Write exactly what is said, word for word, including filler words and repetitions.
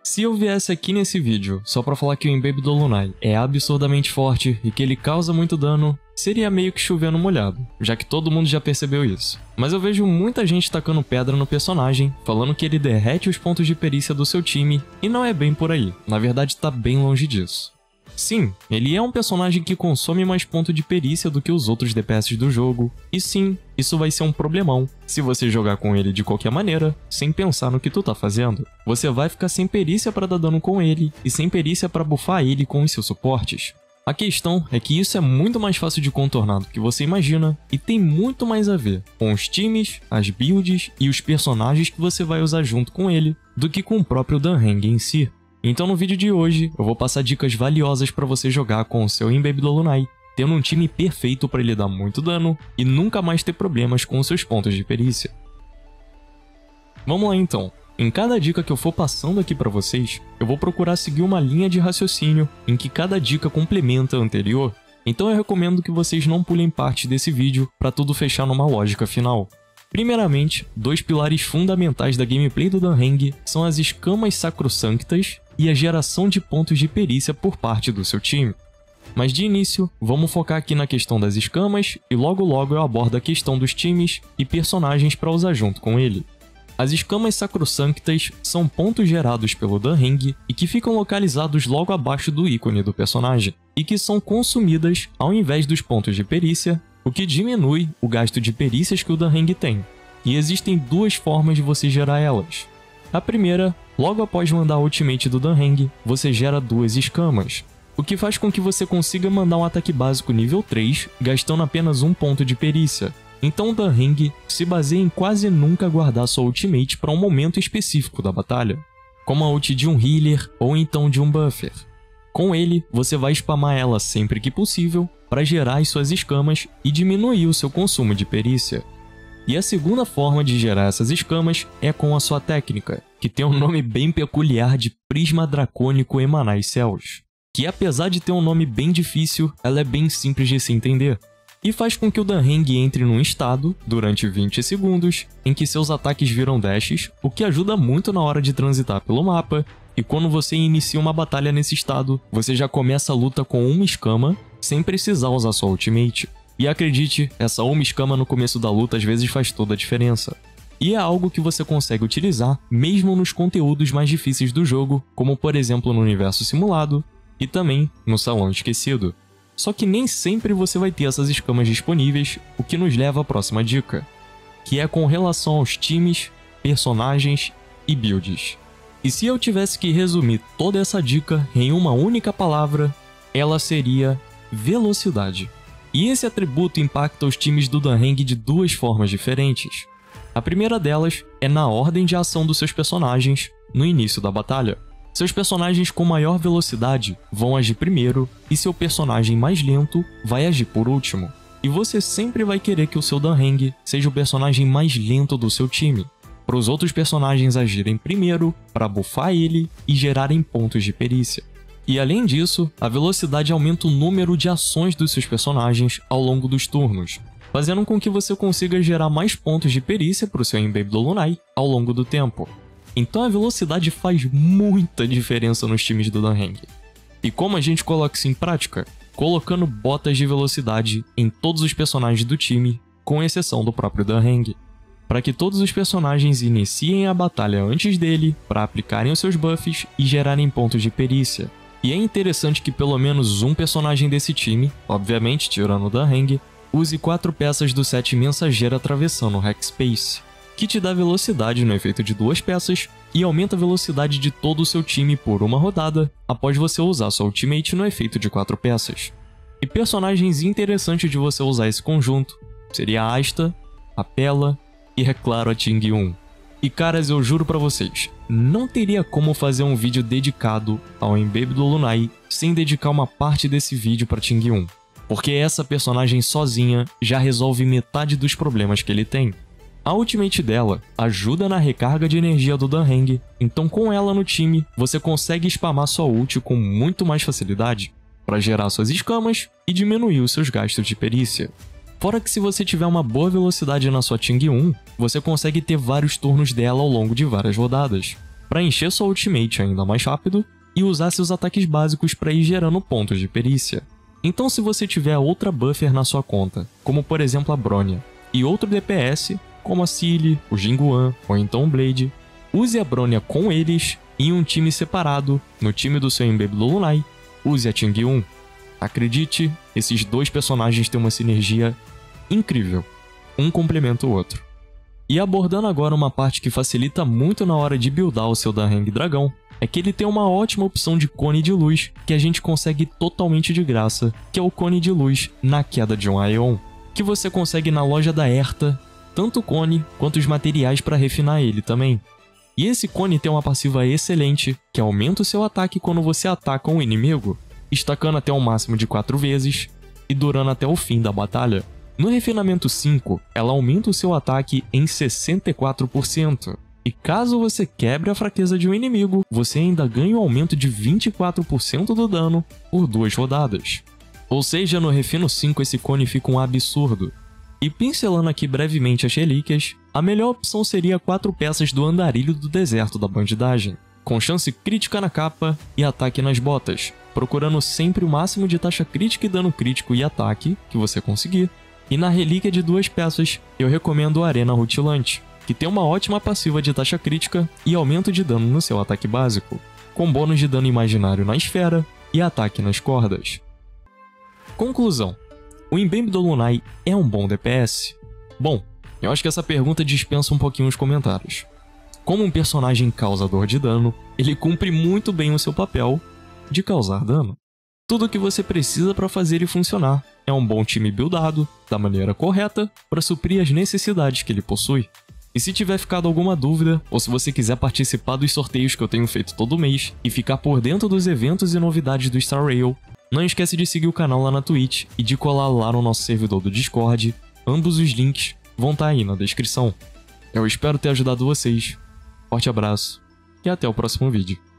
Se eu viesse aqui nesse vídeo só pra falar que o Embaby do Lunai é absurdamente forte e que ele causa muito dano, seria meio que chover no molhado, já que todo mundo já percebeu isso. Mas eu vejo muita gente tacando pedra no personagem, falando que ele derrete os pontos de perícia do seu time, e não é bem por aí, na verdade tá bem longe disso. Sim, ele é um personagem que consome mais ponto de perícia do que os outros D P S do jogo, e sim, isso vai ser um problemão se você jogar com ele de qualquer maneira, sem pensar no que tu tá fazendo. Você vai ficar sem perícia pra dar dano com ele, e sem perícia pra buffar ele com os seus suportes. A questão é que isso é muito mais fácil de contornar do que você imagina, e tem muito mais a ver com os times, as builds e os personagens que você vai usar junto com ele, do que com o próprio Dunhang em si. Então no vídeo de hoje, eu vou passar dicas valiosas para você jogar com o seu Embaby do Lunai, tendo um time perfeito para ele dar muito dano e nunca mais ter problemas com os seus pontos de perícia. Vamos lá então. Em cada dica que eu for passando aqui para vocês, eu vou procurar seguir uma linha de raciocínio em que cada dica complementa a anterior, então eu recomendo que vocês não pulem parte desse vídeo para tudo fechar numa lógica final. Primeiramente, dois pilares fundamentais da gameplay do Dunhang são as escamas sacrossanctas e a geração de pontos de perícia por parte do seu time. Mas de início, vamos focar aqui na questão das escamas e logo logo eu abordo a questão dos times e personagens para usar junto com ele. As escamas sacrossanctas são pontos gerados pelo Dunhang e que ficam localizados logo abaixo do ícone do personagem, e que são consumidas ao invés dos pontos de perícia, o que diminui o gasto de perícias que o Dunhang tem. E existem duas formas de você gerar elas. A primeira, logo após mandar a ultimate do Dunhang, você gera duas escamas, o que faz com que você consiga mandar um ataque básico nível três, gastando apenas um ponto de perícia. Então o Dunhang se baseia em quase nunca guardar sua ultimate para um momento específico da batalha, como a ult de um healer ou então de um buffer. Com ele, você vai spamar ela sempre que possível para gerar as suas escamas e diminuir o seu consumo de perícia. E a segunda forma de gerar essas escamas é com a sua técnica, que tem um nome bem peculiar de Prisma Dracônico Emanai Céus, que apesar de ter um nome bem difícil, ela é bem simples de se entender, e faz com que o Dunhang entre num estado, durante vinte segundos, em que seus ataques viram dashes, o que ajuda muito na hora de transitar pelo mapa, e quando você inicia uma batalha nesse estado, você já começa a luta com uma escama, sem precisar usar sua ultimate. E acredite, essa uma escama no começo da luta às vezes faz toda a diferença. E é algo que você consegue utilizar mesmo nos conteúdos mais difíceis do jogo, como por exemplo no universo simulado, e também no Salão Esquecido. Só que nem sempre você vai ter essas escamas disponíveis, o que nos leva à próxima dica, que é com relação aos times, personagens e builds. E se eu tivesse que resumir toda essa dica em uma única palavra, ela seria velocidade. E esse atributo impacta os times do Dunhang de duas formas diferentes. A primeira delas é na ordem de ação dos seus personagens no início da batalha. Seus personagens com maior velocidade vão agir primeiro e seu personagem mais lento vai agir por último. E você sempre vai querer que o seu Dunhang seja o personagem mais lento do seu time, para os outros personagens agirem primeiro, para buffar ele e gerarem pontos de perícia. E além disso, a velocidade aumenta o número de ações dos seus personagens ao longo dos turnos, fazendo com que você consiga gerar mais pontos de perícia para o seu Embaby do Lunai ao longo do tempo. Então a velocidade faz muita diferença nos times do Dunhang. E como a gente coloca isso em prática? Colocando botas de velocidade em todos os personagens do time, com exceção do próprio Dunhang, para que todos os personagens iniciem a batalha antes dele, para aplicarem os seus buffs e gerarem pontos de perícia. E é interessante que pelo menos um personagem desse time, obviamente tirando o Dunhang, use quatro peças do set Mensageiro atravessando o Hexspace, que te dá velocidade no efeito de duas peças e aumenta a velocidade de todo o seu time por uma rodada após você usar sua ultimate no efeito de quatro peças. E personagens interessantes de você usar esse conjunto seria a Asta, a Pela e é claro a Ting Yun. E caras, eu juro pra vocês, não teria como fazer um vídeo dedicado ao Embaby do Lunai sem dedicar uma parte desse vídeo pra Ting Yun, porque essa personagem sozinha já resolve metade dos problemas que ele tem. A ultimate dela ajuda na recarga de energia do Dunhang, então com ela no time, você consegue spamar sua ult com muito mais facilidade, para gerar suas escamas e diminuir os seus gastos de perícia. Fora que se você tiver uma boa velocidade na sua Ting Yun, você consegue ter vários turnos dela ao longo de várias rodadas. para encher sua ultimate ainda mais rápido e usar seus ataques básicos para ir gerando pontos de perícia. Então se você tiver outra buffer na sua conta, como por exemplo a Bronya, e outro D P S, como a Seele, o Jinguan ou então o Blade, use a Bronya com eles em um time separado, no time do seu Embaby do Lunai, use a Ting-Um. Acredite, esses dois personagens têm uma sinergia incrível, um complementa o outro. E abordando agora uma parte que facilita muito na hora de buildar o seu Danheng Dragão, é que ele tem uma ótima opção de cone de luz que a gente consegue totalmente de graça, que é o cone de luz na queda de um Aeon, que você consegue na loja da Erta, tanto o cone quanto os materiais para refinar ele também. E esse cone tem uma passiva excelente, que aumenta o seu ataque quando você ataca um inimigo, estacando até um máximo de quatro vezes e durando até o fim da batalha. No refinamento cinco, ela aumenta o seu ataque em sessenta e quatro por cento. E caso você quebre a fraqueza de um inimigo, você ainda ganha um aumento de vinte e quatro por cento do dano por duas rodadas. Ou seja, no refino cinco esse cone fica um absurdo. E pincelando aqui brevemente as relíquias, a melhor opção seria quatro peças do Andarilho do Deserto da Bandidagem, com chance crítica na capa e ataque nas botas, procurando sempre o máximo de taxa crítica e dano crítico e ataque que você conseguir. E na relíquia de duas peças, eu recomendo a Arena Rutilante, que tem uma ótima passiva de taxa crítica e aumento de dano no seu ataque básico, com bônus de dano imaginário na esfera e ataque nas cordas. Conclusão: o Embaby do Lunai é um bom D P S? Bom, eu acho que essa pergunta dispensa um pouquinho os comentários. Como um personagem causador de dano, ele cumpre muito bem o seu papel de causar dano. Tudo o que você precisa para fazer ele funcionar é um bom time buildado, da maneira correta, para suprir as necessidades que ele possui. E se tiver ficado alguma dúvida, ou se você quiser participar dos sorteios que eu tenho feito todo mês e ficar por dentro dos eventos e novidades do Star Rail, não esquece de seguir o canal lá na Twitch e de colar lá no nosso servidor do Discord. Ambos os links vão estar aí na descrição. Eu espero ter ajudado vocês. Forte abraço e até o próximo vídeo.